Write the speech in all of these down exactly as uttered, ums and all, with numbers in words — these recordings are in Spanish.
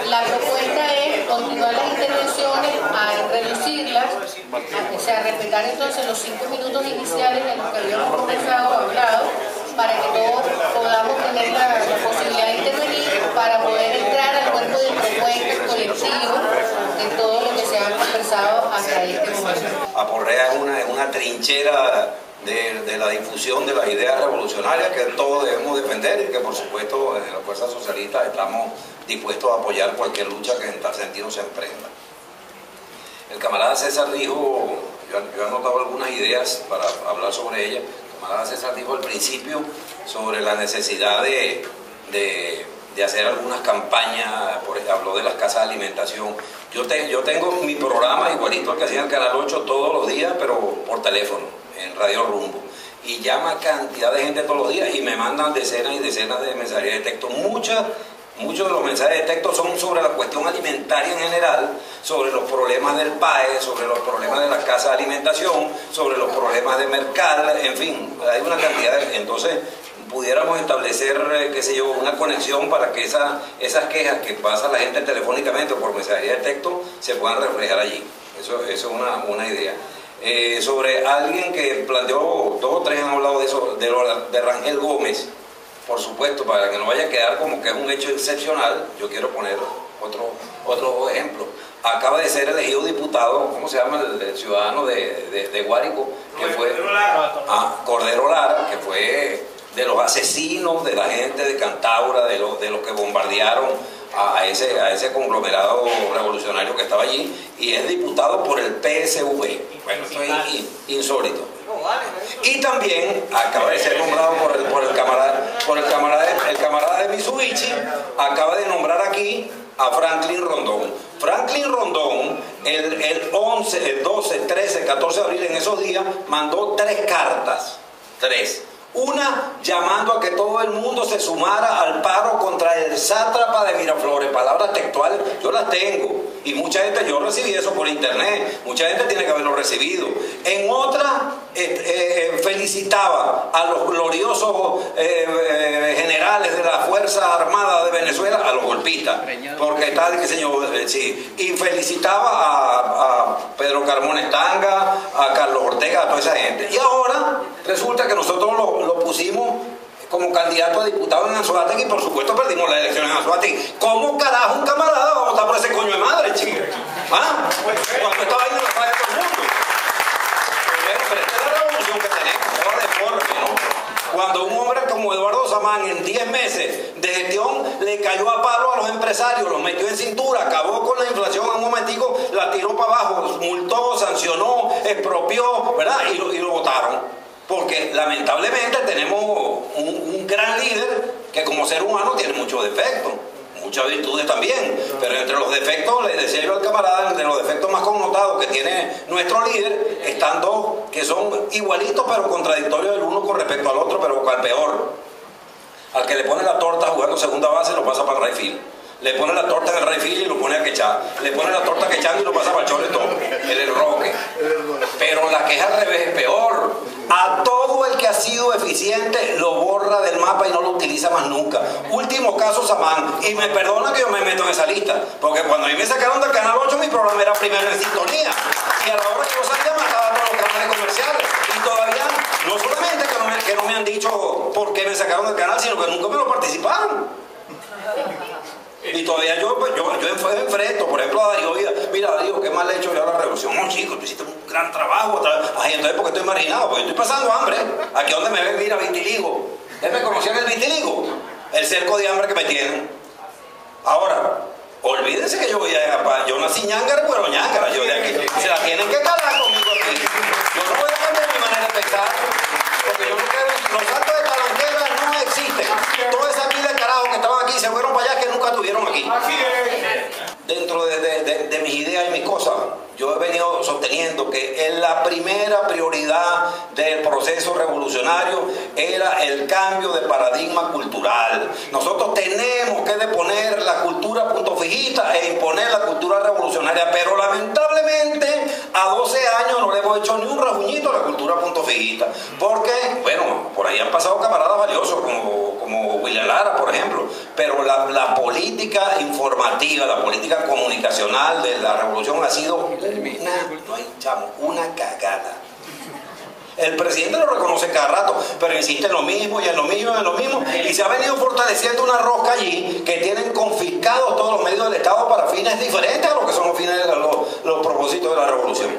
la propuesta es continuar las intervenciones, a reducirlas, a, o sea, respetar entonces los cinco minutos iniciales en los que habíamos conversado, hablado, para que todos podamos tener la, la posibilidad de intervenir, para poder entrar al cuerpo de propuestas colectivo de todo lo que se ha conversado hasta este momento. Aporrea es una, es una trinchera de, de la difusión de las ideas revolucionarias que todos debemos defender y que por supuesto desde la Fuerza Socialista estamos dispuestos a apoyar cualquier lucha que en tal sentido se emprenda. El camarada César dijo, yo, yo he anotado algunas ideas para hablar sobre ellas. El camarada César dijo al principio sobre la necesidad de, de, de hacer algunas campañas, por ejemplo, habló de las casas de alimentación. Yo, te, yo tengo mi programa igualito al que hacía en el Canal ocho todos los días, pero por teléfono, en Radio Rumbo. Y llama cantidad de gente todos los días y me mandan decenas y decenas de mensajes de texto. Muchas Muchos de los mensajes de texto son sobre la cuestión alimentaria en general, sobre los problemas del P A E, sobre los problemas de las casas de alimentación, sobre los problemas de Mercal, en fin, hay una cantidad de... Entonces, pudiéramos establecer, qué sé yo, una conexión para que esa, esas quejas que pasa la gente telefónicamente o por mensajería de texto se puedan reflejar allí. Eso, eso es una, una idea. Eh, sobre alguien que planteó, dos o tres han hablado de eso, de, de Rangel Gómez. Por supuesto, para que no vaya a quedar como que es un hecho excepcional, yo quiero poner otro, otro ejemplo. Acaba de ser elegido diputado, ¿cómo se llama? El, el ciudadano de, de, de Guárico, que fue ah, Cordero Lara, que fue de los asesinos de la gente de Cantaura, de los, de los que bombardearon a ese, a ese conglomerado revolucionario que estaba allí, y es diputado por el P S V. Bueno, esto es insólito. Y también acaba de ser nombrado por el, por el camarada, por el camarada, el camarada de Mitsubishi, acaba de nombrar aquí a Franklin Rondón. Franklin Rondón, el, el once, el doce, trece, catorce de abril, en esos días, mandó tres cartas, tres. Una llamando a que todo el mundo se sumara al paro contra el sátrapa de Miraflores. Palabras textuales, yo las tengo. Y mucha gente, yo recibí eso por internet, mucha gente tiene que haberlo recibido. En otra, eh, eh, felicitaba a los gloriosos eh, eh, generales de la Fuerza Armada de Venezuela, a los golpistas, porque está, qué sé yo, eh, sí. Y felicitaba a, a Pedro Carmona Estanga, a Carlos Ortega, a toda esa gente. Y ahora resulta que nosotros lo, lo pusimos como candidato a diputado en Anzoátegui y por supuesto perdimos la elección en Anzoátegui. ¿Cómo carajo un camarada va a votar por ese coño de madre, chico? ¿Ah? Cuando esta vaina la sabe todo el mundo. Pero, pero esta es la revolución que tenemos, ahora deforme, ¿no? Cuando un hombre como Eduardo Samán en diez meses de gestión le cayó a palo a los empresarios, los metió en cintura, acabó con la inflación en un momentico, la tiró para abajo, multó, sancionó, expropió, ¿verdad? Y lo, y lo votaron. Porque lamentablemente tenemos un, un gran líder que como ser humano tiene muchos defectos, muchas virtudes también, pero entre los defectos, le decía yo al camarada, entre los defectos más connotados que tiene nuestro líder, están dos que son igualitos pero contradictorios el uno con respecto al otro, pero al peor. Al que le pone la torta jugando segunda base lo pasa para el right field. Le pone la torta en el right field y lo pone a quechar. Le pone la torta quechando y lo pasa para el shortstop, el enroque. Pero la que es al revés es peor. A todo el que ha sido eficiente lo borra del mapa y no lo utiliza más nunca. Último caso, Samán. Y me perdona que yo me meto en esa lista, porque cuando a mí me sacaron del Canal ocho mi programa era primero en sintonía. Y a la hora que yo salía mataba por los canales comerciales. Y todavía, no solamente que no, me, que no me han dicho por qué me sacaron del canal, sino que nunca me lo participaron. Y todavía yo, pues, yo, yo enfrento, por ejemplo, a Darío Vida. Mira, Darío, qué mal he hecho yo a la revolución. No, chico, tú hiciste un gran trabajo. Ay, entonces, porque estoy marginado? Porque estoy pasando hambre. Aquí donde me ven, mira, vitiligo. ¿Ustedes me conocían el vitiligo? El cerco de hambre que me tienen. Ahora, olvídense que yo voy a... Yo nací ñángara, pero ñángara. Yo de aquí. Se la tienen que calar conmigo aquí. Yo no voy a cambiar mi manera de pensar. Porque yo no quiero... Los actos de palanquera no existen. Toda esa pila de carajo que estaban aquí se fueron para allá que nunca estuvieron aquí. Dentro de, de, de, de mis ideas y mis cosas, yo he venido sosteniendo que en la primera prioridad del proceso revolucionario era el cambio de paradigma cultural. Nosotros tenemos que deponer la cultura punto fijista e imponer la cultura revolucionaria, pero lamentablemente a doce años no le hemos hecho ni un rajuñito a la cultura punto fijista, porque, bueno, por ahí han pasado camaradas valiosos como, como William Lara, por ejemplo, pero la, la política informativa, la política comunicacional de la revolución ha sido una, no hay, chamo, una cagada. El presidente lo reconoce cada rato, pero insiste en lo mismo y en lo mismo y en lo mismo. Y se ha venido fortaleciendo una rosca allí que tienen confiscados todos los medios del Estado para fines diferentes a lo que son los fines de los, los propósitos de la revolución.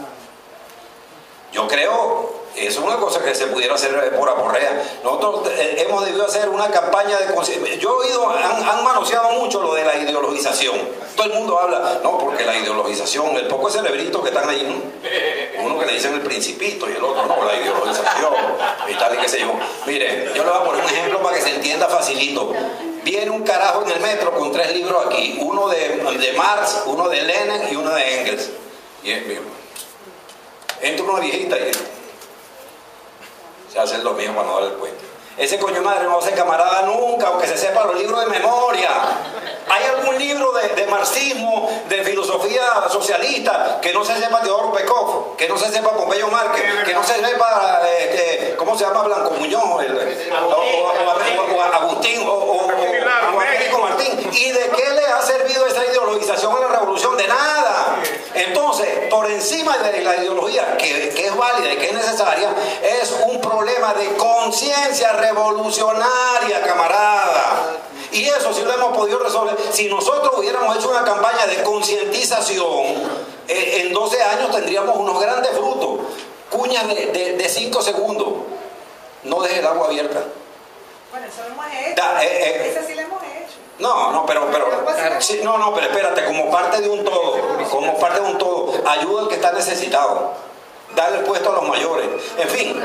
Yo creo, eso es una cosa que se pudiera hacer por aporrea. Nosotros hemos debido hacer una campaña de conciencia. Yo he oído, han, han manoseado mucho lo de la ideologización. Todo el mundo habla, no, porque la ideologización, el poco de cerebritos que están ahí, ¿no? Uno que le dicen el principito y el otro no, la ideologización y tal y qué sé yo. Mire, yo le voy a poner un ejemplo para que se entienda facilito. Viene un carajo en el metro con tres libros aquí, uno de, de Marx, uno de Lenin y uno de Engels. Y es mío. Entra una viejita y se hace lo mismo para no dar el puente. Ese coño madre no va a ser camarada nunca, aunque se sepa los libros de memoria. ¿Hay algún libro de, de marxismo, de filosofía socialista, que no se sepa Teodoro Pekov, que no se sepa Pompeyo Márquez, que no se sepa, eh, que, ¿cómo se llama? Blanco Muñoz, el, o, o, o, o Agustín, o, o, o Américo Martín? ¿Y de qué le ha servido esa ideologización en la revolución? De nada. Entonces, por encima de la ideología, que, que es válida y que es necesaria, es un problema de conciencia revolucionaria, camarada. Y eso sí lo hemos podido resolver. Si nosotros hubiéramos hecho una campaña de concientización, eh, en doce años tendríamos unos grandes frutos. Cuñas de cinco segundos. No deje el agua abierta. Bueno, eso lo hemos hecho. Da, eh, eh. Eso sí lo hemos hecho. No, no, pero, pero, sí, no, no, pero espérate, como parte de un todo, como parte de un todo, ayuda al que está necesitado. Darle el puesto a los mayores, en fin,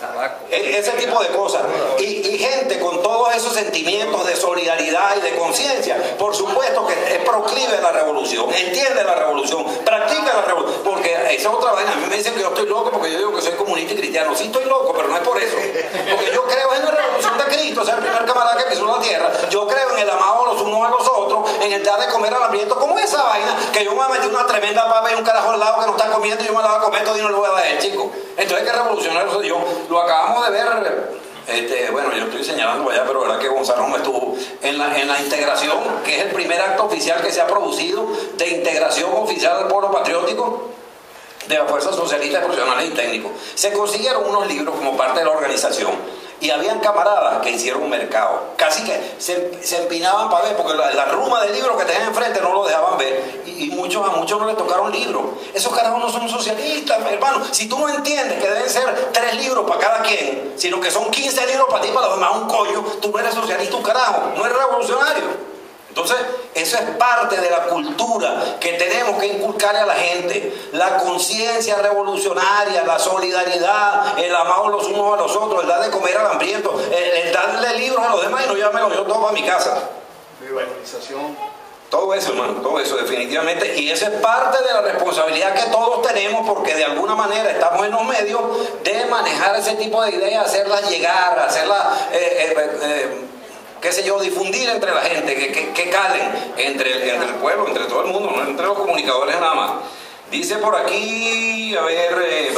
ese tipo de cosas. Y, y gente con todos esos sentimientos de solidaridad y de conciencia, por supuesto que es proclive a la revolución, entiende la revolución, practica la revolución, porque esa es otra vaina. A mí me dicen que yo estoy loco porque yo digo que soy comunista y cristiano. Sí estoy loco, pero no es por eso, porque yo creo en la revolución de Cristo, o sea, el primer camarada que pisó la tierra. Yo creo en el amado los unos a los otros, en el dar de comer al hambriento, como esa vaina, que yo me voy a meter una tremenda papa y un carajo al lado que no está comiendo y yo me la voy a comer todo y no le voy a dar el chico. Entonces, ¿qué revolucionario soy yo? Lo acabamos de ver, este, bueno, yo estoy señalando allá, pero verdad que Gonzalo no estuvo en la, en la integración, que es el primer acto oficial que se ha producido de integración oficial del pueblo patriótico de las fuerzas socialistas, profesionales y técnicos. Se consiguieron unos libros como parte de la organización. Y habían camaradas que hicieron un mercado. Casi que se, se empinaban para ver, porque la, la ruma del libro que tenían enfrente no lo dejaban ver. Y, y muchos, a muchos no les tocaron libros. Esos carajos no son socialistas, hermano. Si tú no entiendes que deben ser tres libros para cada quien, sino que son quince libros para ti, para los demás un coño, tú no eres socialista, un carajo, no eres revolucionario. Entonces, eso es parte de la cultura que tenemos que inculcarle a la gente. La conciencia revolucionaria, la solidaridad, el amor los unos a los otros, el dar de comer al hambriento, el, el darle libros a los demás y no llevármelo yo todo para mi casa. Liberalización. Todo eso, hermano, todo eso definitivamente. Y esa es parte de la responsabilidad que todos tenemos, porque de alguna manera estamos en los medios de manejar ese tipo de ideas, hacerlas llegar, hacerlas... Eh, eh, eh, qué sé yo, difundir entre la gente, que, que, que calen entre, entre el pueblo, entre todo el mundo, no entre los comunicadores nada más. Dice por aquí, a ver, eh,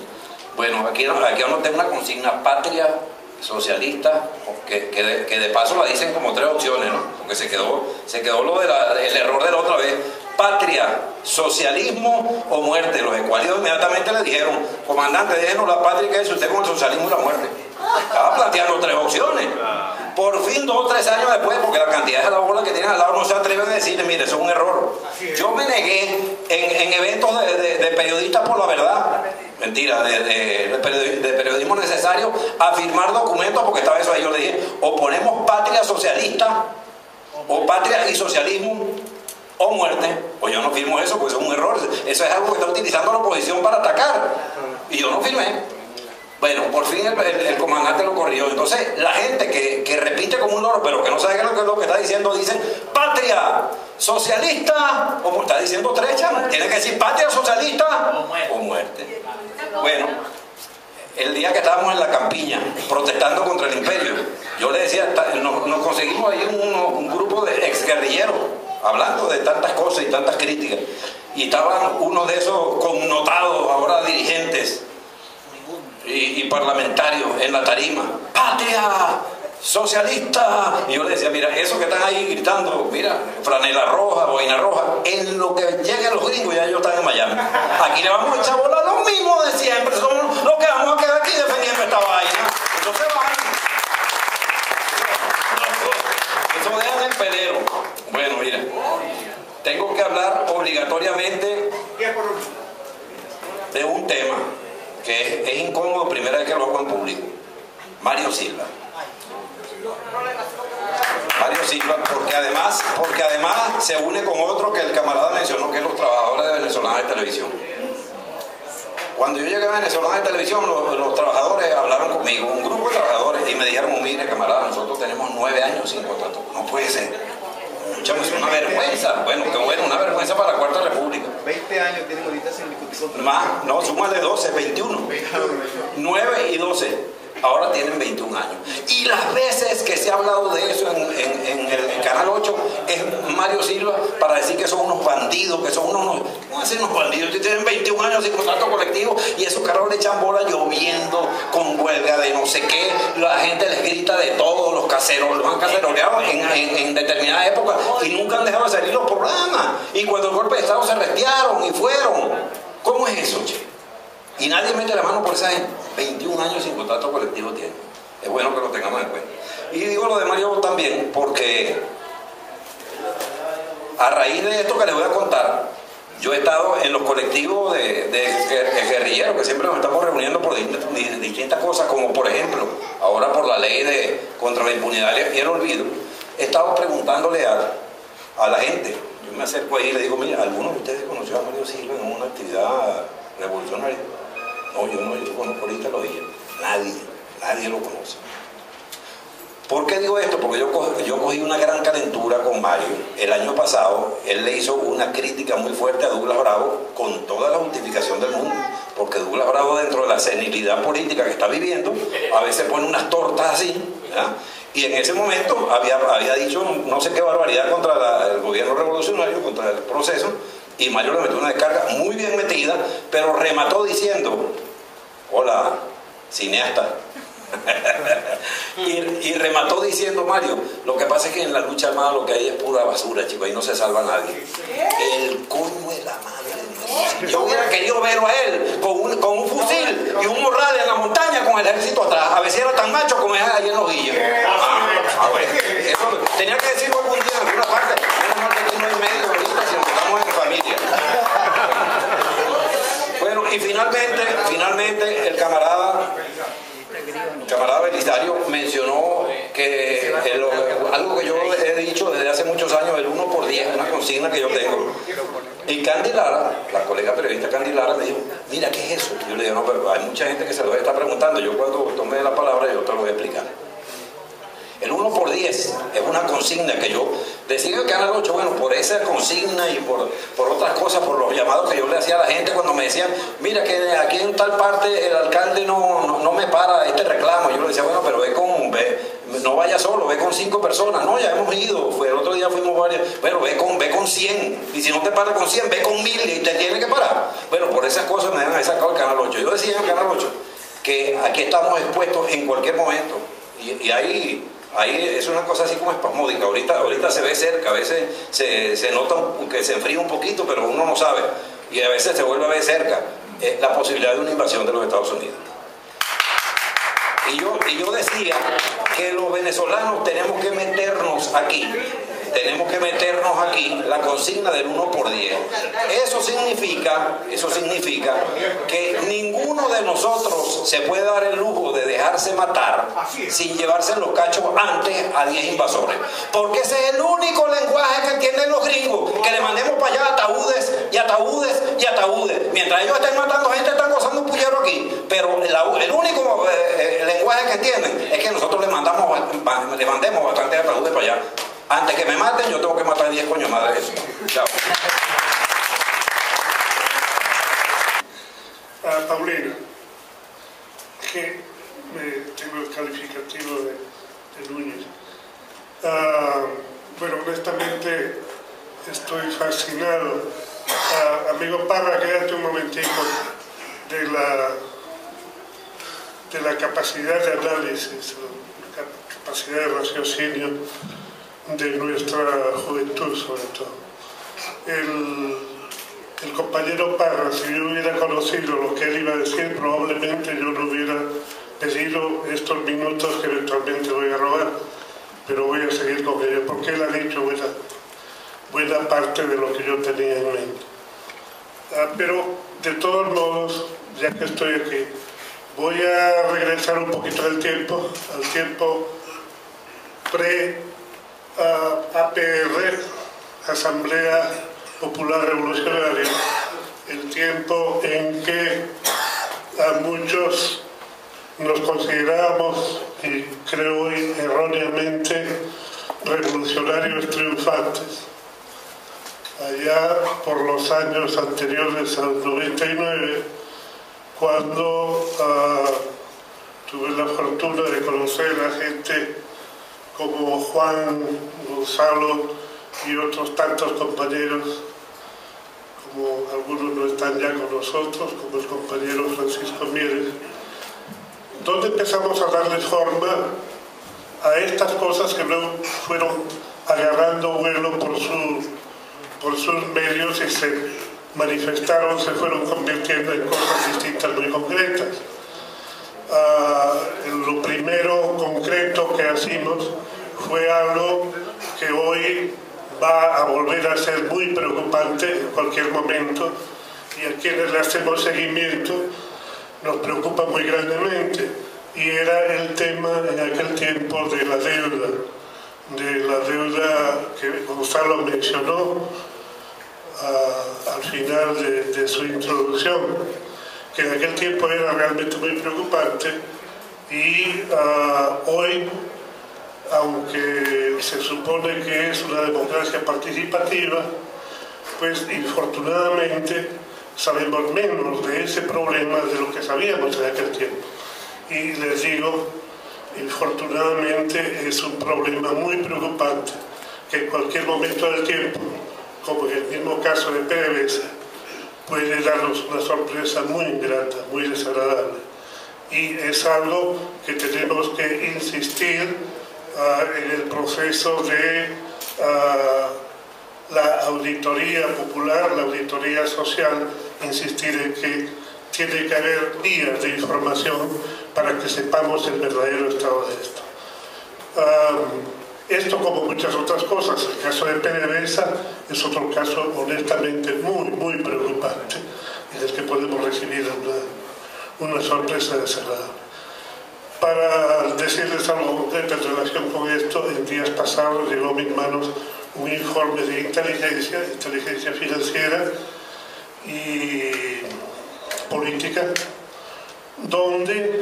bueno, aquí, aquí anoté una consigna: patria socialista, que, que, de, que de paso la dicen como tres opciones, ¿no? Porque se quedó, se quedó lo de la, el error de la otra vez. Patria, socialismo o muerte. Los ecuálidos inmediatamente le dijeron: comandante, déjenos la patria, que es usted con el socialismo y la muerte. Estaba planteando tres opciones. Por fin, dos o tres años después, porque la cantidad de la bola que tienen al lado no se atreven a decirle: mire, eso es un error. Yo me negué en, en eventos de, de, de periodistas por la verdad, mentira, de, de, de, periodismo, de periodismo necesario, a firmar documentos, porque estaba eso ahí. Yo le dije: o ponemos patria socialista, o patria y socialismo, o muerte. Pues yo no firmo eso, pues es un error. Eso es algo que está utilizando la oposición para atacar. Y yo no firmé. Bueno, por fin el, el, el comandante lo corrigió. Entonces, la gente que, que repite como un loro, pero que no sabe qué es lo que, lo que está diciendo, dice: patria socialista, o está diciendo tres, chamo. Tiene que decir patria socialista o muerte. o muerte. Bueno, el día que estábamos en la campiña protestando contra el imperio, Yo le decía, nos, nos conseguimos ahí un, un grupo de exguerrilleros, hablando de tantas cosas y tantas críticas. Y estaban uno de esos connotados, ahora dirigentes y, y parlamentarios en la tarima. ¡Patria! ¡Socialista! Y yo le decía, mira, esos que están ahí gritando, mira, franela roja, boina roja, en lo que lleguen los gringos ya ellos están en Miami. Aquí le vamos a echar bola lo mismo de siempre, somos los que vamos a quedar aquí defendiendo esta vaina. Entonces van. Eso dejan el pelero. Bueno, mira, tengo que hablar obligatoriamente de un tema que es, es incómodo, primera vez que lo hago en público. Mario Silva. Mario Silva, porque además, porque además se une con otro que el camarada mencionó, que es los trabajadores de Venezolana de Televisión. Cuando yo llegué a Venezolana de Televisión, los, los trabajadores hablaron conmigo, un grupo de trabajadores, y me dijeron, mire camarada, nosotros tenemos nueve años sin contrato. No puede ser. Muchachos, es una vergüenza. Bueno, qué bueno, una vergüenza para la Cuarta República. veinte años tienen ahorita sin contrato. Más, no, súmale doce, veintiuno. nueve y doce. Ahora tienen veintiún años. Y las veces que se ha hablado de eso en, en, en el en Canal ocho es Mario Silva para decir que son unos bandidos, que son unos, ¿cómo decir unos bandidos? Que tienen veintiún años sin contrato colectivo y esos carros le echan bola lloviendo, con huelga de no sé qué, la gente les grita de todo, los caseros, los han caceroleado en, en, en determinadas épocas y nunca han dejado de salir los programas. Y cuando el golpe de Estado se restearon y fueron. ¿Cómo es eso, che? Y nadie mete la mano por esa gente. veintiún años sin contrato colectivo tiene. Es bueno que lo tengamos en cuenta. Y digo lo de Mario también porque a raíz de esto que les voy a contar, yo he estado en los colectivos de, de guerrilleros que siempre nos estamos reuniendo por distintas, distintas cosas, como por ejemplo, ahora por la ley de contra la impunidad y el olvido. He estado preguntándole a, a la gente. Yo me acerco ahí y le digo, mira, ¿alguno de ustedes conoció a Mario Silva en una actividad revolucionaria? No, yo no, yo conozco ahorita lo dije. Nadie, nadie lo conoce. ¿Por qué digo esto? Porque yo cogí, yo cogí una gran calentura con Mario. El año pasado, él le hizo una crítica muy fuerte a Douglas Bravo con toda la justificación del mundo. Porque Douglas Bravo, dentro de la senilidad política que está viviendo, a veces pone unas tortas así, ¿ya? Y en ese momento había, había dicho no sé qué barbaridad contra la, el gobierno revolucionario, contra el proceso. Y Mario le metió una descarga muy bien metida, pero remató diciendo, hola, cineasta. y, y remató diciendo, Mario, lo que pasa es que en la lucha armada lo que hay es pura basura, chicos, ahí no se salva nadie. El coño de la madre. Yo hubiera querido verlo a él con un, con un fusil y un morral en la montaña con el ejército atrás, a ver si era tan macho como es ahí en los guillos. Ah, ah, bueno. Eso tenía que decirlo algún día en alguna parte. Menos mal que aquí no hay medio ahorita, si nos estamos en familia. Bueno, y finalmente, finalmente el camarada el camarada Belisario mencionó que el, algo que yo he dicho desde hace muchos años, el uno por diez, una consigna que yo tengo. Y Candy Lara, la colega periodista Candy Lara, me dijo, mira, ¿qué es eso? Yo le digo, no, pero hay mucha gente que se lo está preguntando. Yo cuando tome la palabra, yo te lo voy a explicar. El uno por diez es una consigna que yo decía en el Canal ocho, bueno, por esa consigna y por, por otras cosas, por los llamados que yo le hacía a la gente cuando me decían, mira que aquí en tal parte el alcalde no, no, no me para este reclamo. Yo le decía, bueno, pero ve con, ve, no vaya solo, ve con cinco personas. No, ya hemos ido, fue, el otro día fuimos varias, pero ve con, ve con cien. Y si no te para con cien, ve con mil y te tiene que parar. Bueno, por esas cosas me han sacado el Canal ocho. Yo decía en el Canal ocho que aquí estamos expuestos en cualquier momento. Y, y ahí... Ahí es una cosa así como espasmódica. Ahorita, ahorita se ve cerca, a veces se, se nota que se enfría un poquito, pero uno no sabe. Y a veces se vuelve a ver cerca eh, la posibilidad de una invasión de los Estados Unidos. Y yo, y yo decía que los venezolanos tenemos que meternos aquí. Tenemos que meternos aquí la consigna del uno por diez. Eso significa, eso significa que ninguno de nosotros se puede dar el lujo de dejarse matar sin llevarse los cachos antes a diez invasores. Porque ese es el único lenguaje que tienen los gringos, que le mandemos para allá ataúdes y ataúdes y ataúdes. Mientras ellos estén matando gente, están gozando un pullero aquí. Pero el, el único eh, lenguaje que tienen es que nosotros le, mandamos, le mandemos bastantes ataúdes para allá. Antes que me maten, yo tengo que matar diez coño madre eso. Chao. Uh, Paulina, que me tengo el calificativo de, Núñez. Uh, bueno, honestamente estoy fascinado. Uh, amigo Parra, quédate un momentico de la, de la capacidad de análisis, la capacidad de raciocinio de nuestra juventud, sobre todo. El, el compañero Parra, si yo hubiera conocido lo que él iba a decir, probablemente yo no hubiera pedido estos minutos que eventualmente voy a robar, pero voy a seguir con ello, porque él ha dicho buena, buena parte de lo que yo tenía en mente. Ah, pero, de todos modos, ya que estoy aquí, voy a regresar un poquito del tiempo, al tiempo pre-A P R, Asamblea Popular Revolucionaria, el tiempo en que a muchos nos considerábamos, y creo hoy erróneamente, revolucionarios triunfantes. Allá por los años anteriores al noventa y nueve, cuando uh, tuve la fortuna de conocer a gente como Juan, Gonzalo y otros tantos compañeros, como algunos no están ya con nosotros, como el compañero Francisco Mieres, donde empezamos a darle forma a estas cosas que luego fueron agarrando vuelo por, su, por sus medios y se manifestaron, se fueron convirtiendo en cosas distintas muy concretas. Uh, lo primero concreto que hicimos fue algo que hoy va a volver a ser muy preocupante en cualquier momento, y a quienes le hacemos seguimiento nos preocupa muy grandemente, y era el tema en aquel tiempo de la deuda, de la deuda que Gonzalo mencionó uh, al final de, de su introducción, que en aquel tiempo era realmente muy preocupante, y uh, hoy, aunque se supone que es una democracia participativa, pues infortunadamente sabemos menos de ese problema de lo que sabíamos en aquel tiempo. Y les digo, infortunadamente es un problema muy preocupante que en cualquier momento del tiempo, como en el mismo caso de PDVSA, puede darnos una sorpresa muy grata, muy desagradable. Y es algo que tenemos que insistir uh, en el proceso de uh, la auditoría popular, la auditoría social, insistir en que tiene que haber vías de información para que sepamos el verdadero estado de esto. Um, esto, como muchas otras cosas, el caso de PDVSA es otro caso honestamente muy, muy preocupante, en el que podemos recibir una, una sorpresa desagradable. Para decirles algo concreto en relación con esto, en días pasados llegó a mis manos un informe de inteligencia, inteligencia financiera y política, donde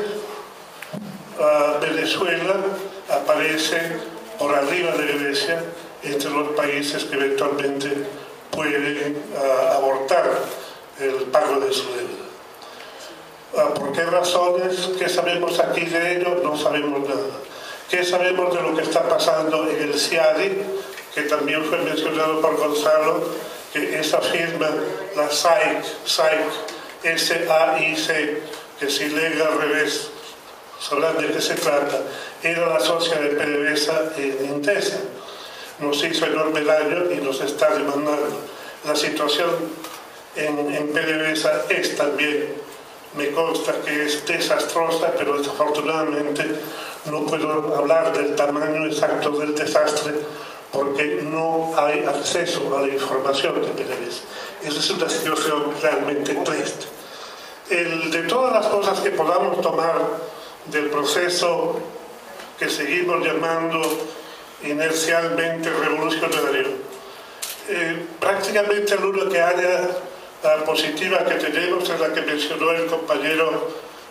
uh, Venezuela aparece por arriba de Grecia entre los países que eventualmente pueden uh, abortar el pago de su deuda. Uh, ¿Por qué razones? ¿Qué sabemos aquí de ello? No sabemos nada. ¿Qué sabemos de lo que está pasando en el C I A D I? Que también fue mencionado por Gonzalo, que esa firma, la S A I C, S A I C, que si lee al revés, sabrán de qué se trata, era la socia de PDVSA en Intesa. Nos hizo enorme daño y nos está demandando. La situación en, en PDVSA es también, me consta que es desastrosa, pero desafortunadamente no puedo hablar del tamaño exacto del desastre porque no hay acceso a la información de PDVSA. Esa es una situación realmente triste. El, de todas las cosas que podamos tomar del proceso que seguimos llamando inercialmente revolucionario, eh, prácticamente la única área uh, positiva que tenemos es la que mencionó el compañero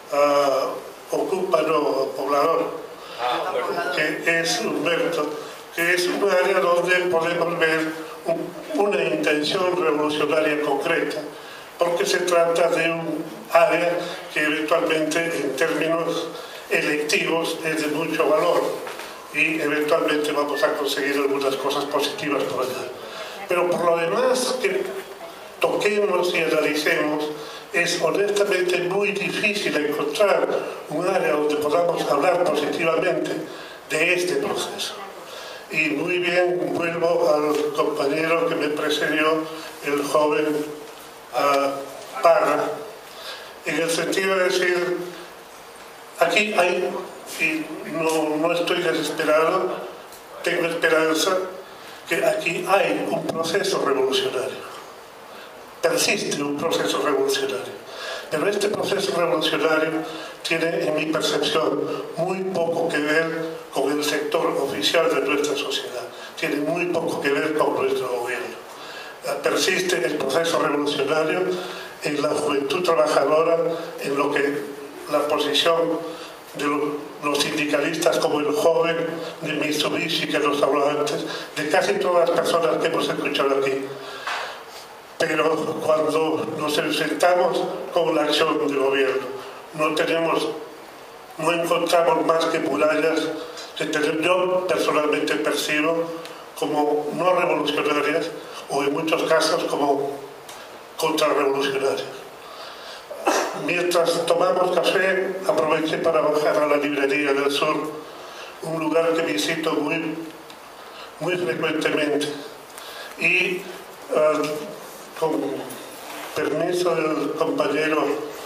uh, Ocúpano Poblador, ah, que es Humberto, que es un área donde podemos ver un, una intención revolucionaria concreta, porque se trata de un área que eventualmente en términos electivos es de mucho valor, y eventualmente vamos a conseguir algunas cosas positivas por allá. Pero por lo demás que toquemos y analicemos, es honestamente muy difícil encontrar un área donde podamos hablar positivamente de este proceso. Y muy bien, vuelvo al compañero que me precedió, el joven uh, Parra, en el sentido de decir, aquí hay, y no, no estoy desesperado, tengo esperanza, que aquí hay un proceso revolucionario. Persiste un proceso revolucionario. Pero este proceso revolucionario tiene, en mi percepción, muy poco que ver con el sector oficial de nuestra sociedad. Tiene muy poco que ver con nuestro gobierno. Persiste el proceso revolucionario en la juventud trabajadora, en lo que la posición de los sindicalistas como el joven de Mitsubishi que nos habló antes, de casi todas las personas que hemos escuchado aquí. Pero cuando nos enfrentamos con la acción del gobierno, no tenemos, no encontramos más que murallas que yo personalmente percibo como no revolucionarias o en muchos casos como contrarrevolucionarias. Mientras tomamos café, aproveché para bajar a la librería del sur, un lugar que visito muy, muy frecuentemente. Y uh, con permiso del compañero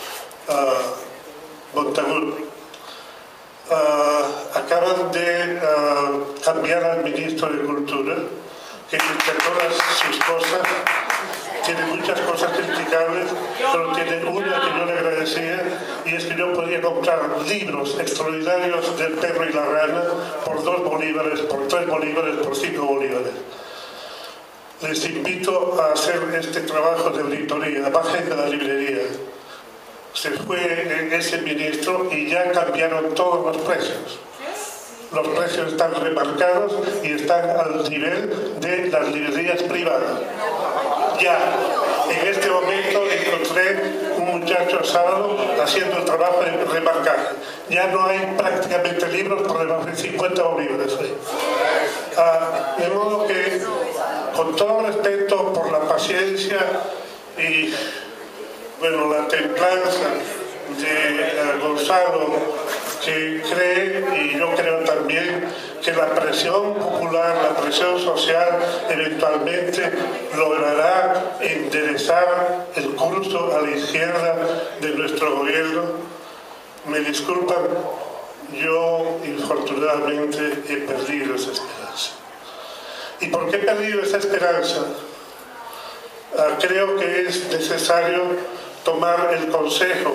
uh, Montagut, uh, acaban de uh, cambiar al ministro de Cultura, que entre todas sus cosas tiene muchas cosas criticables, pero tiene una que yo le agradecía, y es que yo podía comprar libros extraordinarios del perro y la rana por dos bolívares, por tres bolívares, por cinco bolívares. Les invito a hacer este trabajo de auditoría, bajen de la librería. Se fue ese ministro y ya cambiaron todos los precios. Los precios están remarcados y están al nivel de las librerías privadas. Ya, en este momento encontré un muchacho sábado haciendo el trabajo de remarcaje. Ya no hay prácticamente libros por debajo de cincuenta bolívares. Ah, de modo que, con todo respeto por la paciencia y bueno, la templanza de uh, Gonzalo, que cree, y yo creo también, que la presión popular, la presión social, eventualmente logrará enderezar el curso a la izquierda de nuestro gobierno. Me disculpan, yo infortunadamente he perdido esa esperanza. ¿Y por qué he perdido esa esperanza? Uh, creo que es necesario tomar el consejo,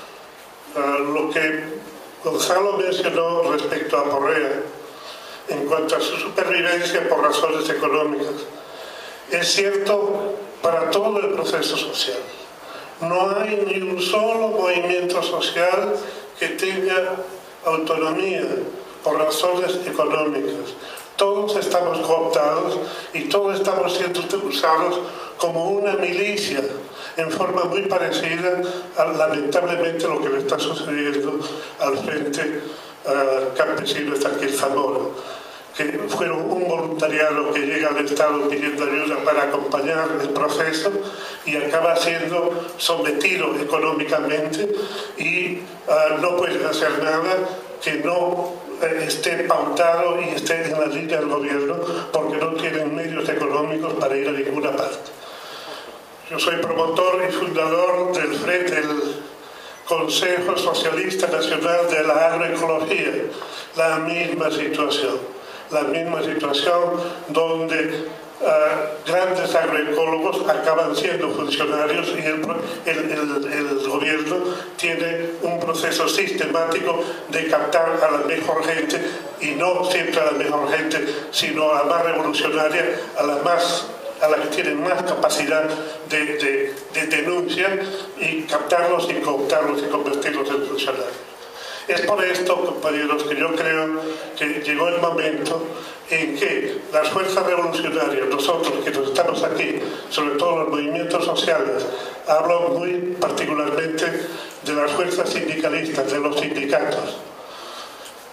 uh, lo que Gonzalo mencionó respecto a Correa, en cuanto a su supervivencia por razones económicas. Es cierto para todo el proceso social. No hay ni un solo movimiento social que tenga autonomía por razones económicas. Todos estamos cooptados y todos estamos siendo usados como una milicia, en forma muy parecida a, lamentablemente, lo que le está sucediendo al Frente uh, Campesino Estanquil Zamora, que fueron un voluntariado que llega al Estado pidiendo ayuda para acompañar el proceso y acaba siendo sometido económicamente y uh, no pueden hacer nada que no eh, esté pautado y esté en la línea del gobierno, porque no tienen medios económicos para ir a ninguna parte. Yo soy promotor y fundador del Frente, del Consejo Socialista Nacional de la Agroecología. La misma situación, la misma situación donde uh, grandes agroecólogos acaban siendo funcionarios y el, el, el, el gobierno tiene un proceso sistemático de captar a la mejor gente, y no siempre a la mejor gente, sino a la más revolucionaria, a la más a la que tienen más capacidad de, de, de denuncia, y captarlos y cooptarlos y convertirlos en funcionarios. Es por esto, compañeros, que yo creo que llegó el momento en que las fuerzas revolucionarias, nosotros que nos estamos aquí, sobre todo los movimientos sociales, hablo muy particularmente de las fuerzas sindicalistas, de los sindicatos,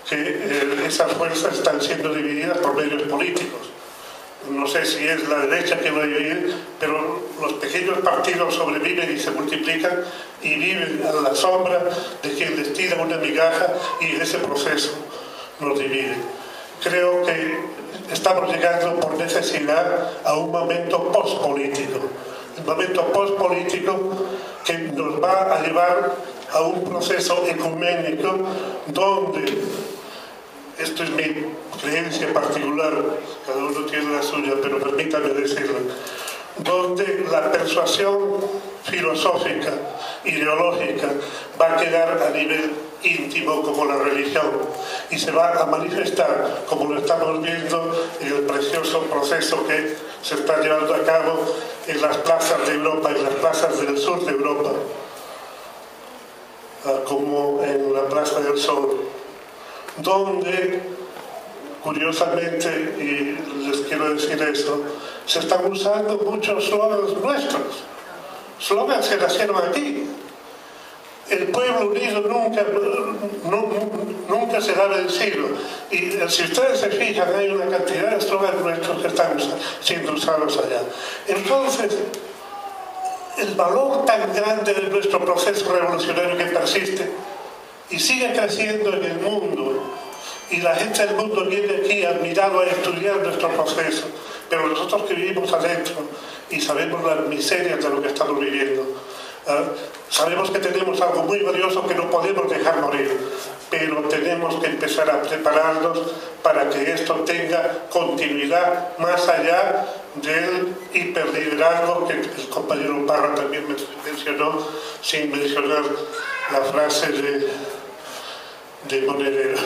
que eh, esas fuerzas están siendo divididas por medios políticos. No sé si es la derecha que va a dividir, pero los pequeños partidos sobreviven y se multiplican y viven a la sombra de quien les tira una migaja y en ese proceso nos divide. Creo que estamos llegando por necesidad a un momento postpolítico. El momento postpolítico que nos va a llevar a un proceso ecuménico donde, esto es mi creencia particular, cada uno tiene la suya, pero permítame decirlo, donde la persuasión filosófica, ideológica, va a quedar a nivel íntimo como la religión y se va a manifestar, como lo estamos viendo en el precioso proceso que se está llevando a cabo en las plazas de Europa, en las plazas del sur de Europa, como en la Plaza del Sol, donde, curiosamente, y les quiero decir eso, se están usando muchos slogans nuestros, slogans que nacieron aquí. El pueblo unido nunca, no, nunca será vencido. Y si ustedes se fijan, hay una cantidad de slogans nuestros que están siendo usados allá. Entonces, el valor tan grande de nuestro proceso revolucionario que persiste y sigue creciendo en el mundo, y la gente del mundo viene aquí admirado a estudiar nuestro proceso, pero nosotros que vivimos adentro y sabemos las miserias de lo que estamos viviendo, ¿eh? Sabemos que tenemos algo muy valioso que no podemos dejar morir, pero tenemos que empezar a prepararnos para que esto tenga continuidad más allá del hiperliderazgo que el compañero Parra también mencionó, sin mencionar la frase de, de Monedero.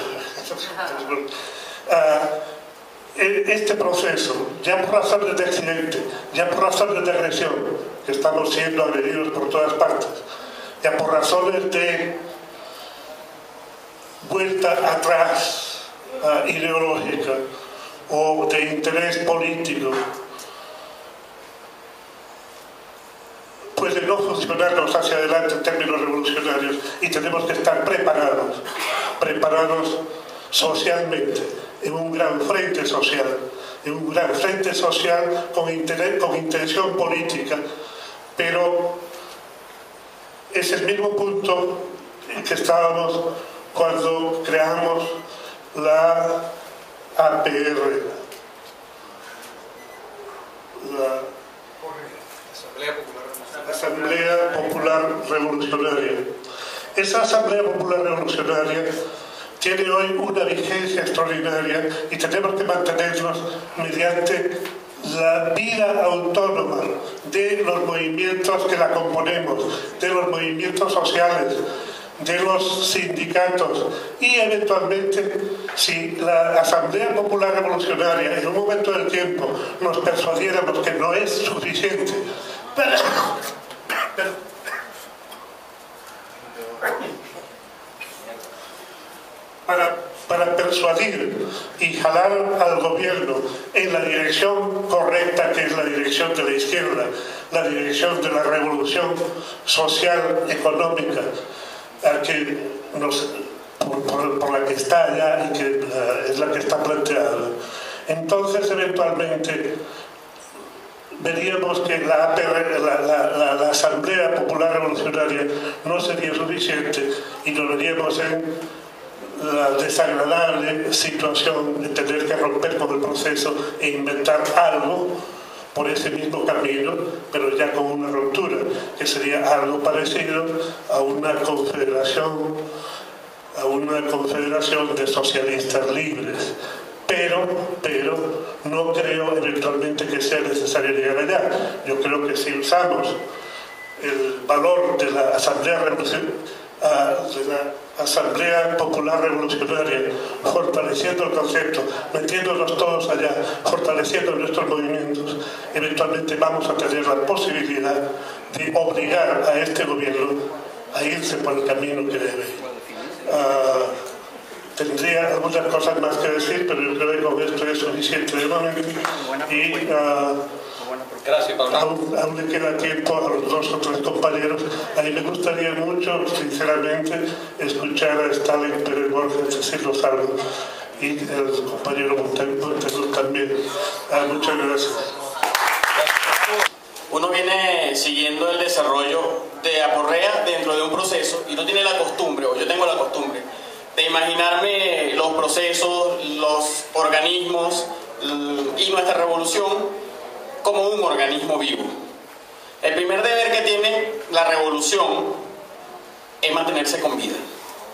uh, este proceso, ya por razones de accidente, ya por razones de agresión, que estamos siendo agredidos por todas partes, ya por razones de vuelta atrás uh, ideológica o de interés político, puede no funcionarnos hacia adelante en términos revolucionarios, y tenemos que estar preparados, preparados socialmente, en un gran frente social, en un gran frente social con, interés, con intención política, pero es el mismo punto en que estábamos cuando creamos la A P R, la Asamblea Popular Revolucionaria. Esa Asamblea Popular Revolucionaria tiene hoy una vigencia extraordinaria y tenemos que mantenernos mediante la vida autónoma de los movimientos que la componemos, de los movimientos sociales, de los sindicatos, y eventualmente, si la Asamblea Popular Revolucionaria en un momento del tiempo nos persuadiéramos que no es suficiente para, para, para persuadir y jalar al gobierno en la dirección correcta, que es la dirección de la izquierda, la dirección de la revolución social, económica, a que nos, por, por, por la que está allá y que uh, es la que está planteada. Entonces, eventualmente, veríamos que la, A P R, la, la, la, la Asamblea Popular Revolucionaria no sería suficiente y nos veríamos en la desagradable situación de tener que romper con el proceso e inventar algo por ese mismo camino, pero ya con una ruptura, que sería algo parecido a una confederación, a una confederación de socialistas libres. Pero, pero no creo eventualmente que sea necesario llegar allá. Yo creo que si usamos el valor de la Asamblea Revolucionaria, de la Asamblea Popular Revolucionaria, fortaleciendo el concepto, metiéndonos todos allá, fortaleciendo nuestros movimientos, eventualmente vamos a tener la posibilidad de obligar a este gobierno a irse por el camino que debe. Uh, tendría algunas cosas más que decir, pero yo creo que con esto es suficiente de momento. Y, uh, Gracias, Pablo. Aún, aún le queda tiempo a los dos o tres compañeros. A mí me gustaría mucho, sinceramente, escuchar a Stalin Pérez Borges decirnos algo. Y el compañero Montenegro también. Ah, muchas gracias. Uno viene siguiendo el desarrollo de Aporrea dentro de un proceso y no tiene la costumbre, o yo tengo la costumbre, de imaginarme los procesos, los organismos y nuestra revolución como un organismo vivo. El primer deber que tiene la revolución es mantenerse con vida.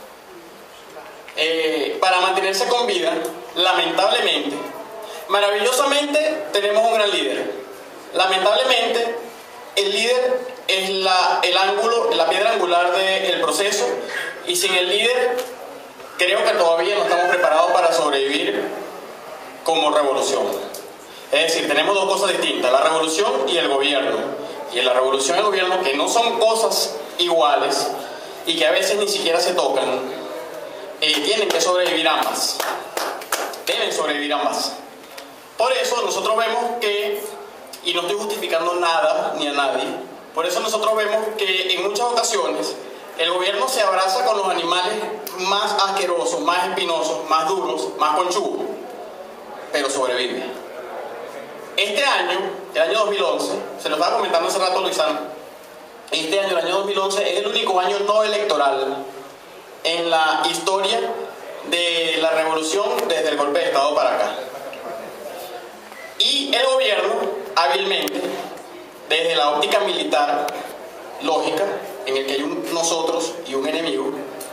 Eh, para mantenerse con vida, lamentablemente, maravillosamente tenemos un gran líder. Lamentablemente, el líder es la, el ángulo, la piedra angular del proceso, y sin el líder creo que todavía no estamos preparados para sobrevivir como revolución. Es decir, tenemos dos cosas distintas, la revolución y el gobierno. Y en la revolución y el gobierno, que no son cosas iguales y que a veces ni siquiera se tocan, eh, tienen que sobrevivir ambas. Deben sobrevivir ambas. Por eso nosotros vemos que, y no estoy justificando nada ni a nadie, por eso nosotros vemos que en muchas ocasiones el gobierno se abraza con los animales más asquerosos, más espinosos, más duros, más conchudos, pero sobrevive. Este año, el año dos mil once, se lo estaba comentando hace rato Luisana, este año, el año dos mil once, es el único año no electoral en la historia de la revolución desde el golpe de Estado para acá. Y el gobierno, hábilmente, desde la óptica militar lógica, en el que hay un nosotros y un enemigo,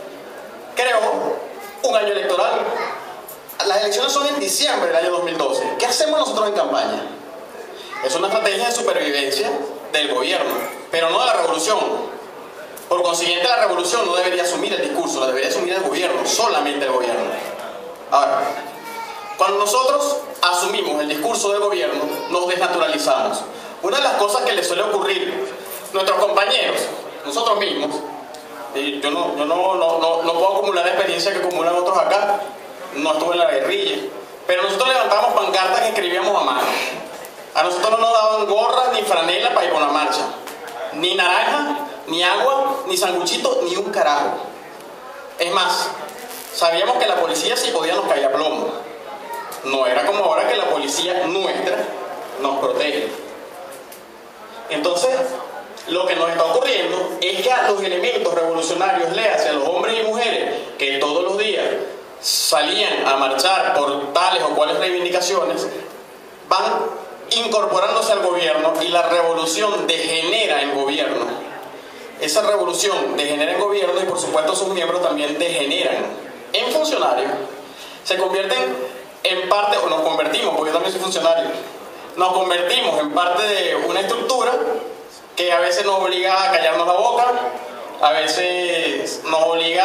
creó un año electoral. Las elecciones son en diciembre del año dos mil doce. ¿Qué hacemos nosotros en campaña? Es una estrategia de supervivencia del gobierno, pero no de la revolución. Por consiguiente, la revolución no debería asumir el discurso, la debería asumir el gobierno, solamente el gobierno. Ahora, cuando nosotros asumimos el discurso del gobierno, nos desnaturalizamos. Una de las cosas que les suele ocurrir a nuestros compañeros, nosotros mismos, y yo no, yo no, no, no, no puedo acumular la experiencia que acumulan otros acá, no estuve en la guerrilla, pero nosotros levantábamos pancartas que escribíamos a mano. A nosotros no nos daban gorras ni franela para ir por la marcha, ni naranja, ni agua, ni sanguchito, ni un carajo. Es más, sabíamos que la policía si podía nos caía plomo. No era como ahora que la policía nuestra nos protege. Entonces, lo que nos está ocurriendo es que a los elementos revolucionarios, léase a los hombres y mujeres que todos los días salían a marchar por tales o cuales reivindicaciones, van incorporándose al gobierno y la revolución degenera en gobierno. Esa revolución degenera en gobierno y por supuesto sus miembros también degeneran en funcionarios. Se convierten en parte, o nos convertimos, porque yo también soy funcionario, nos convertimos en parte de una estructura que a veces nos obliga a callarnos la boca, a veces nos obliga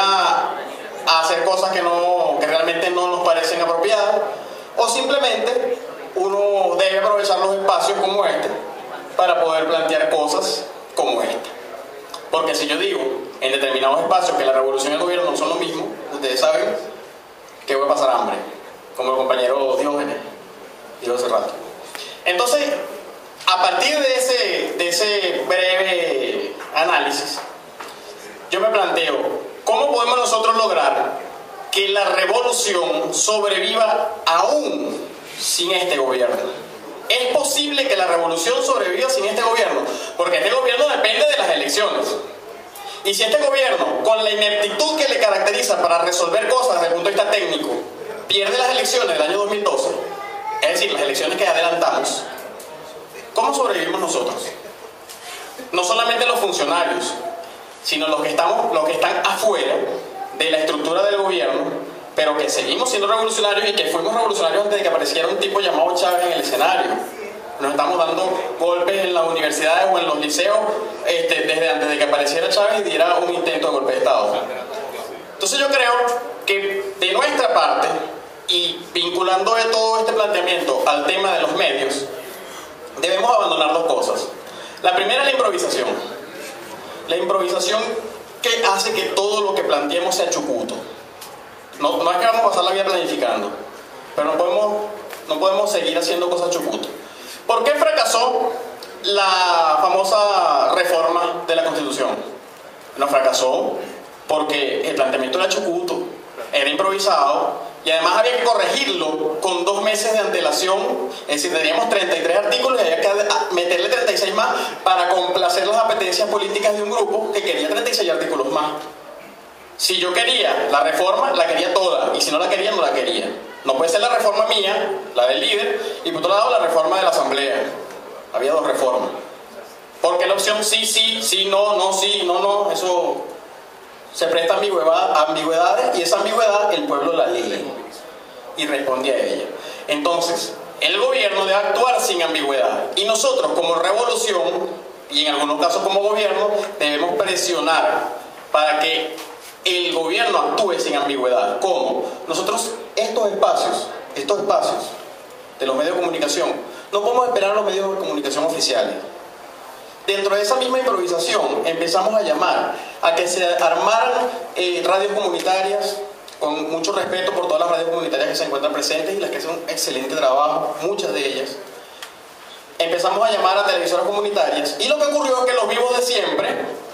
a hacer cosas que, no, que realmente no nos parecen apropiadas, o simplemente uno debe aprovechar los espacios como este para poder plantear cosas como esta. Porque si yo digo en determinados espacios que la revolución y el gobierno no son lo mismo, ustedes saben que voy a pasar hambre, como el compañero Diógenes dijo hace rato. Entonces, a partir de ese, de ese breve análisis, yo me planteo, ¿cómo podemos nosotros lograr que la revolución sobreviva aún sin este gobierno? ¿Es posible que la revolución sobreviva sin este gobierno? Porque este gobierno depende de las elecciones. Y si este gobierno, con la ineptitud que le caracteriza para resolver cosas desde el punto de vista técnico, pierde las elecciones del año dos mil doce, es decir, las elecciones que adelantamos, ¿cómo sobrevivimos nosotros? No solamente los funcionarios, sino los que, estamos, los que están afuera de la estructura del gobierno, pero que seguimos siendo revolucionarios y que fuimos revolucionarios antes de que apareciera un tipo llamado Chávez en el escenario. Nos estamos dando golpes en las universidades o en los liceos este, desde antes de que apareciera Chávez y diera un intento de golpe de Estado. Entonces yo creo que de nuestra parte, y vinculando de todo este planteamiento al tema de los medios, debemos abandonar dos cosas. La primera es la improvisación. La improvisación que hace que todo lo que planteemos sea chucuto. No, no es que vamos a pasar la vida planificando, pero no podemos, no podemos seguir haciendo cosas chucuto. ¿Por qué fracasó la famosa reforma de la Constitución? No fracasó porque el planteamiento era chucuto, era improvisado, y además había que corregirlo con dos meses de antelación. Es decir, teníamos treinta y tres artículos y había que meterle treinta y seis más para complacer las apetencias políticas de un grupo que quería treinta y seis artículos más. Si yo quería la reforma, la quería toda, y si no la quería, no la quería. No puede ser la reforma mía, la del líder, y por otro lado la reforma de la asamblea. Había dos reformas. Porque la opción sí, sí, sí, no, no, sí, no, no, eso se presta ambigüedad, ambigüedades, y esa ambigüedad el pueblo la lee y responde a ella. Entonces, el gobierno debe actuar sin ambigüedad, y nosotros como revolución, y en algunos casos como gobierno, debemos presionar para que el gobierno actúe sin ambigüedad. ¿Cómo? Nosotros estos espacios, estos espacios de los medios de comunicación, no podemos esperar a los medios de comunicación oficiales. Dentro de esa misma improvisación empezamos a llamar a que se armaran eh, radios comunitarias, con mucho respeto por todas las radios comunitarias que se encuentran presentes y las que hacen un excelente trabajo, muchas de ellas. Empezamos a llamar a televisoras comunitarias, y lo que ocurrió es que los vivos de siempre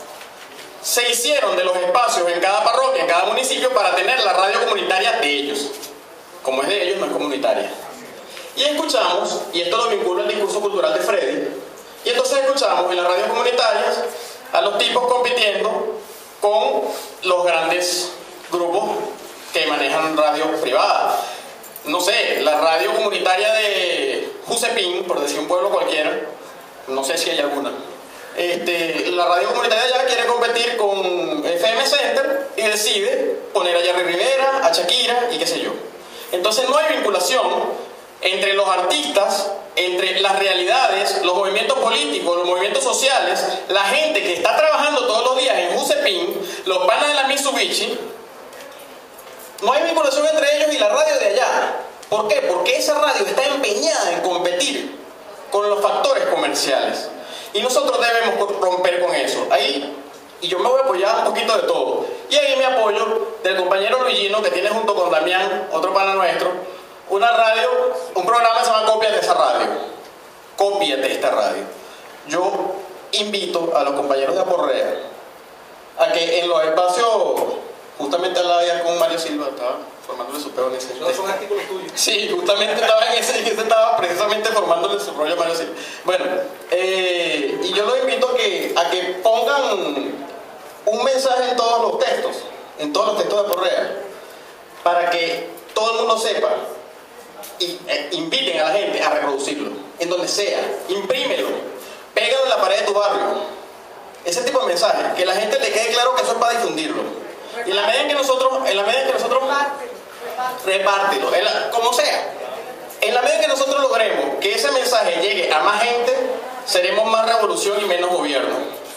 se hicieron de los espacios en cada parroquia, en cada municipio, para tener la radio comunitaria de ellos. Como es de ellos, no es comunitaria. Y escuchamos, y esto lo vinculo al discurso cultural de Freddy, y entonces escuchamos en las radios comunitarias a los tipos compitiendo con los grandes grupos que manejan radios privadas. No sé, la radio comunitaria de Jusepín, por decir un pueblo cualquiera, no sé si hay alguna. Este, la radio comunitaria ya quiere competir con F M Center y decide poner a Jerry Rivera, a Shakira y qué sé yo. Entonces no hay vinculación entre los artistas, entre las realidades, los movimientos políticos, los movimientos sociales, la gente que está trabajando todos los días en Jusepín, los panas de la Mitsubishi. No hay vinculación entre ellos y la radio de allá. ¿Por qué? Porque esa radio está empeñada en competir con los factores comerciales. Y nosotros debemos romper con eso. Ahí, y yo me voy a apoyar un poquito de todo. Y ahí me apoyo del compañero Luigino, que tiene junto con Damián, otro pana nuestro, una radio, un programa que se llama Copias de esa radio. Copias de esta radio. Yo invito a los compañeros de Aporrea a que en los espacios, justamente al lado ya con Mario Silva, estaba formándole su peo en ese. No, son artículos tuyos. Sí, justamente estaba en ese, ese estaba precisamente formándole su rollo a Mario Silva. Bueno, eh, y yo los invito a que, a que pongan un mensaje en todos los textos, en todos los textos de Aporrea, para que todo el mundo sepa, y eh, inviten a la gente a reproducirlo, en donde sea, imprímelo, pégalo en la pared de tu barrio. Ese tipo de mensaje, que la gente le quede claro que eso es para difundirlo. Y en la medida en que nosotros, en la medida en que nosotros repártelo, en la, como sea, en la medida en que nosotros logremos que ese mensaje llegue a más gente, seremos más revolución y menos gobierno.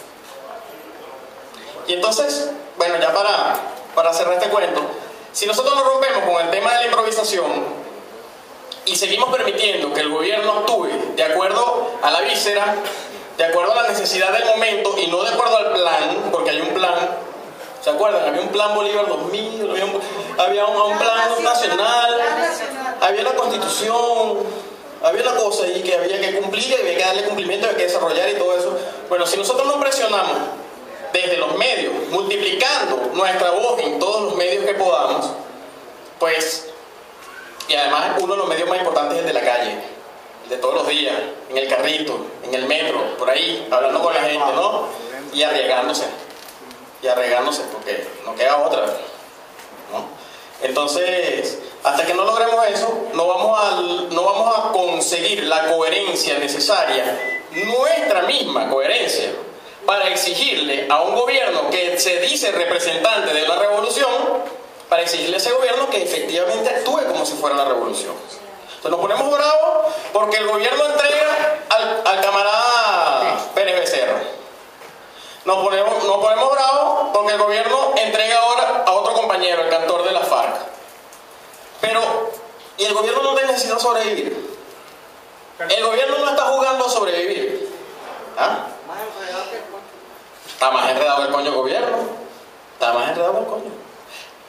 Y entonces, bueno, ya para, para cerrar este cuento, si nosotros nos rompemos con el tema de la improvisación y seguimos permitiendo que el gobierno actúe de acuerdo a la víscera, de acuerdo a la necesidad del momento y no de acuerdo al plan, porque hay un plan, ¿se acuerdan? Había un plan Bolívar dos mil, había un, había un, un plan nacional, había la constitución, había una cosa ahí que había que cumplir, y había que darle cumplimiento, había que desarrollar y todo eso. Bueno, si nosotros nos presionamos desde los medios, multiplicando nuestra voz en todos los medios que podamos, pues, y además uno de los medios más importantes es el de la calle, el de todos los días, en el carrito, en el metro, por ahí, hablando con la gente, ¿no? Y arriesgándose, y arriesgándose, porque no queda otra, ¿no? Entonces, hasta que no logremos eso, no vamos a, no vamos a conseguir la coherencia necesaria, nuestra misma coherencia, para exigirle a un gobierno que se dice representante de la revolución, para exigirle a ese gobierno que efectivamente actúe como si fuera la revolución. Entonces nos ponemos bravos porque el gobierno entrega al, al camarada Pérez Becerra. Nos ponemos, nos ponemos bravos porque el gobierno entrega ahora a otro compañero, el cantor de la FARC. Pero, ¿y el gobierno no necesita sobrevivir? El gobierno no está jugando a sobrevivir. ¿Ah? Está más enredado el coño gobierno. Está más enredado el coño.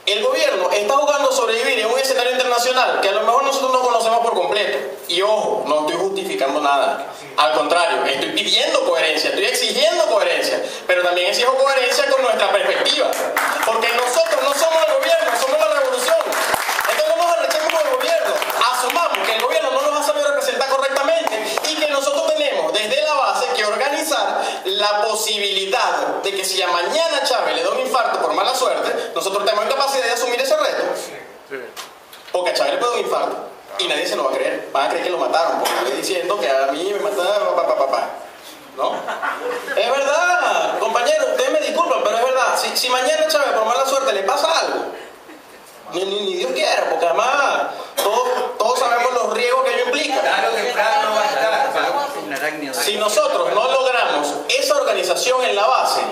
el gobierno está jugando a sobrevivir en un escenario internacional que a lo mejor nosotros no conocemos por completo. Y ojo, no estoy justificando nada. Al contrario, estoy pidiendo coherencia, estoy exigiendo coherencia, pero también exijo coherencia con nuestra perspectiva. Porque nosotros no somos el gobierno, somos la revolución. Entonces no nos arrechemos con el gobierno. Asumamos que el gobierno no nos ha sabido representar correctamente y que nosotros tenemos desde la base que organizar la posibilidad de que si a mañana Chávez le da un infarto por mala suerte, nosotros tenemos capacidad de asumir ese reto. Porque a Chávez le puede dar un infarto y nadie se lo va a creer. Van a creer que lo mataron porque estoy diciendo que a mí me mataron, papá, papá. ¿No? Es verdad, compañero, ustedes me disculpan, pero es verdad. Si, si mañana Chávez por mala suerte le pasa algo, ni, ni, ni Dios quiera, porque además todos, todos sabemos los riesgos que ello implica. Claro que claro no va a estar. Si nosotros no logramos esa organización en la base,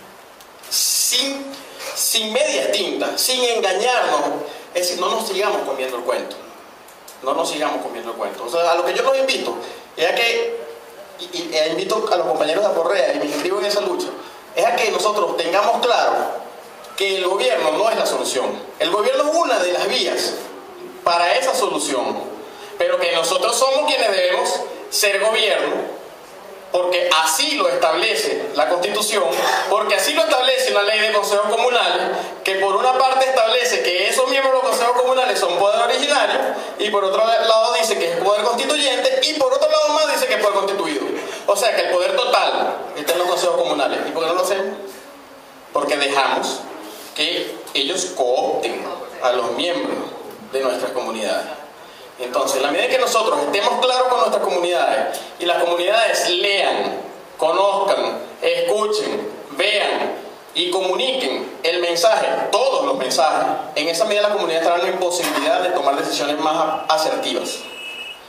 sin, sin medias tintas, sin engañarnos, es decir, no nos sigamos comiendo el cuento. No nos sigamos comiendo el cuento. O sea, a lo que yo los invito es a que, y, y, e invito a los compañeros de Aporrea, y me inscribo en esa lucha, es a que nosotros tengamos claro que el gobierno no es la solución. El gobierno es una de las vías para esa solución, pero que nosotros somos quienes debemos ser gobierno, porque así lo establece la Constitución, porque así lo establece la ley de consejos comunales, que por una parte establece que esos miembros de los consejos comunales son poder originario, y por otro lado dice que es poder constituyente, y por otro lado más dice que es poder constituido. O sea que el poder total está en los consejos comunales. ¿Y por qué no lo hacemos? Porque dejamos que ellos coopten a los miembros de nuestras comunidades. Entonces, en la medida en que nosotros estemos claros con nuestras comunidades y las comunidades lean, conozcan, escuchen, vean y comuniquen el mensaje, todos los mensajes, en esa medida la comunidad estará en posibilidad de tomar decisiones más asertivas.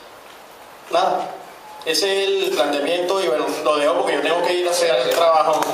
Nada, ese es el planteamiento y bueno, lo dejo porque yo tengo que ir a hacer el trabajo.